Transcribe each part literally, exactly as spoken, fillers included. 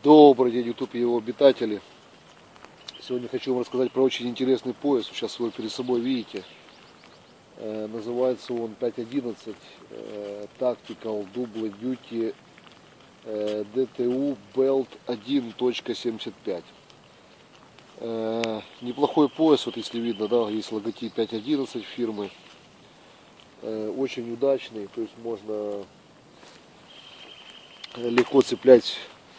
Добрый день, YouTube и его обитатели. Сегодня хочу вам рассказать про очень интересный пояс. Сейчас вы перед собой видите. Э, называется он пять одиннадцать э, Tactical Double Duty э, ди ти ю Belt один точка семьдесят пять. Э, неплохой пояс, вот если видно, да, есть логотип пять одиннадцать фирмы. Э, очень удачный, то есть можно легко цеплять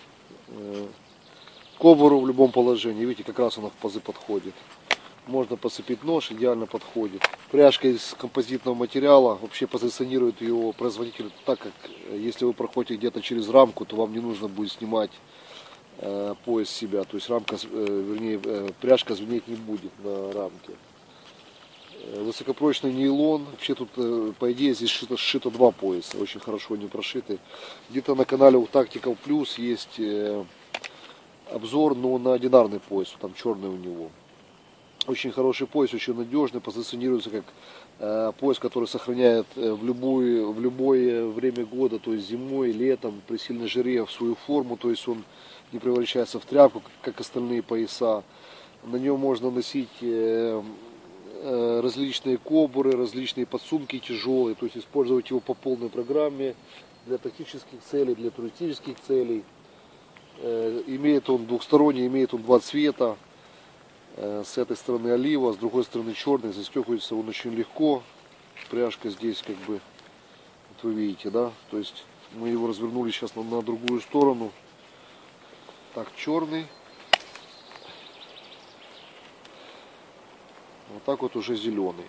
кобуру в любом положении. Видите, как раз она в пазы подходит. Можно посыпить нож, идеально подходит. Пряжка из композитного материала. Вообще позиционирует ее производитель так, как если вы проходите где-то через рамку, то вам не нужно будет снимать э, пояс с себя. То есть рамка, э, вернее, э, пряжка звенеть не будет на рамке. Э, высокопрочный нейлон. Вообще тут, э, по идее, здесь сшито, сшито два пояса. Очень хорошо они прошиты. Где-то на канале у Tactical Plus есть э, обзор, но на одинарный пояс. Там черный у него. Очень хороший пояс, очень надежный, позиционируется как э, пояс, который сохраняет э, в, любую, в любое время года, то есть зимой, летом, при сильной жаре в свою форму, то есть он не превращается в тряпку, как остальные пояса. На нем можно носить э, э, различные кобуры, различные подсумки тяжелые, то есть использовать его по полной программе для тактических целей, для туристических целей. Э, имеет он двухсторонний, имеет он два цвета. С этой стороны олива, с другой стороны черный. Застегивается он очень легко. Пряжка здесь как бы, вот вы видите, да, то есть мы его развернули сейчас на, на другую сторону. Так, черный. Вот так вот уже зеленый.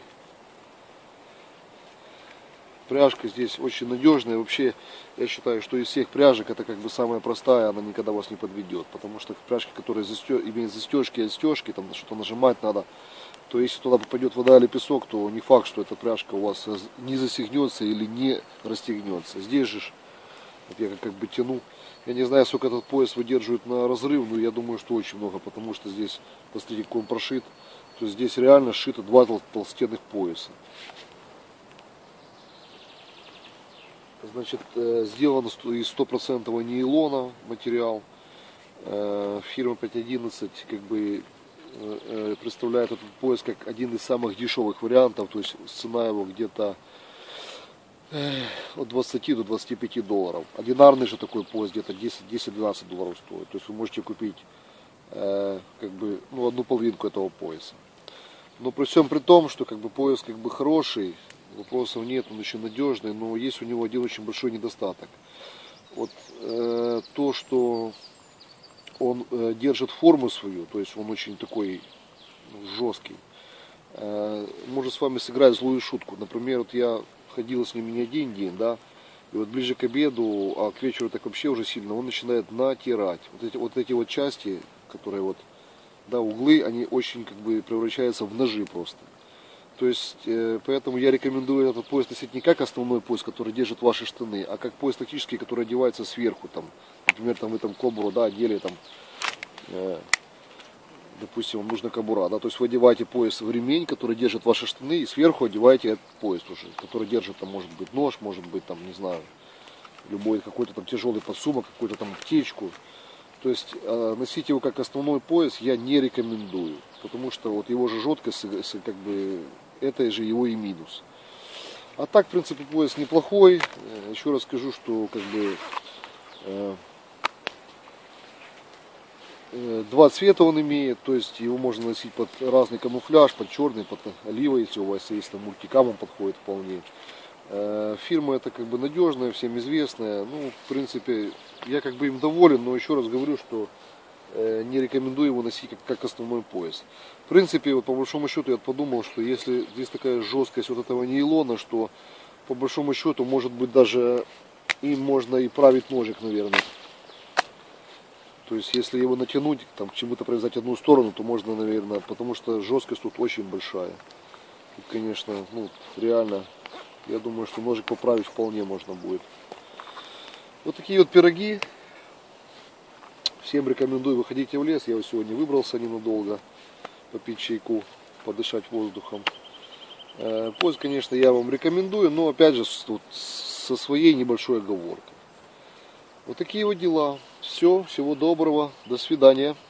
Пряжка здесь очень надежная. Вообще, я считаю, что из всех пряжек это как бы самая простая, она никогда вас не подведет. Потому что пряжки, которые застё... имеют застежки и отстежки, там что-то нажимать надо, то если туда попадет вода или песок, то не факт, что эта пряжка у вас не застегнется или не расстегнется. Здесь же, вот я как бы тяну, я не знаю, сколько этот пояс выдерживает на разрыв, но я думаю, что очень много, потому что здесь, посмотрите, как он прошит, то есть здесь реально сшито два толстенных пояса. Значит, сделано из стопроцентного нейлона материал. Фирма пять одиннадцать как бы представляет этот пояс как один из самых дешевых вариантов. То есть цена его где-то от двадцати до двадцати пяти долларов. Одинарный же такой пояс где-то десять-двенадцать долларов стоит. То есть вы можете купить как бы, ну, одну половинку этого пояса. Но при всем при том, что как бы пояс как бы хороший, вопросов нет, он очень надежный, но есть у него один очень большой недостаток. Вот э, то, что он э, держит форму свою, то есть он очень такой, ну, жесткий. Э, может с вами сыграть злую шутку. Например, вот я ходил с ним не один день, да, и вот ближе к обеду, а к вечеру так вообще уже сильно, он начинает натирать. Вот эти вот, эти вот части, которые вот, да, углы, они очень как бы превращаются в ножи просто. То есть, э, поэтому я рекомендую этот пояс носить не как основной пояс, который держит ваши штаны, а как пояс тактический, который одевается сверху. Там, например, там вы там кобуру, да, одели, там, э, допустим, вам нужна кобура, да, то есть вы одеваете пояс в ремень, который держит ваши штаны, и сверху одеваете этот пояс уже, который держит, там, может быть, нож, может быть, там, не знаю, любой какой-то там тяжелый подсумок, какую-то там аптечку. То есть э, носить его как основной пояс я не рекомендую, потому что вот его же жесткость, как бы, это же его и минус. А так, в принципе, пояс неплохой. Еще раз скажу, что как бы э, э, два цвета он имеет, то есть его можно носить под разный камуфляж, под черный, под оливой, если у вас есть там мультикам, он подходит вполне. Э, фирма эта как бы надежная, всем известная. Ну, в принципе, я как бы им доволен, но еще раз говорю, что э, не рекомендую его носить как, как основной пояс. В принципе, вот по большому счету я подумал, что если здесь такая жесткость вот этого нейлона, что по большому счету, может быть, даже им можно и править ножик, наверное. То есть, если его натянуть, там, к чему-то привязать одну сторону, то можно, наверное, потому что жесткость тут очень большая. Тут, конечно, ну, реально, я думаю, что ножик поправить вполне можно будет. Вот такие вот пироги. Всем рекомендую, выходите в лес. Я сегодня выбрался ненадолго попить чайку, подышать воздухом. Пояс, конечно, я вам рекомендую, но опять же со своей небольшой оговоркой. Вот такие вот дела. Все, всего доброго, до свидания.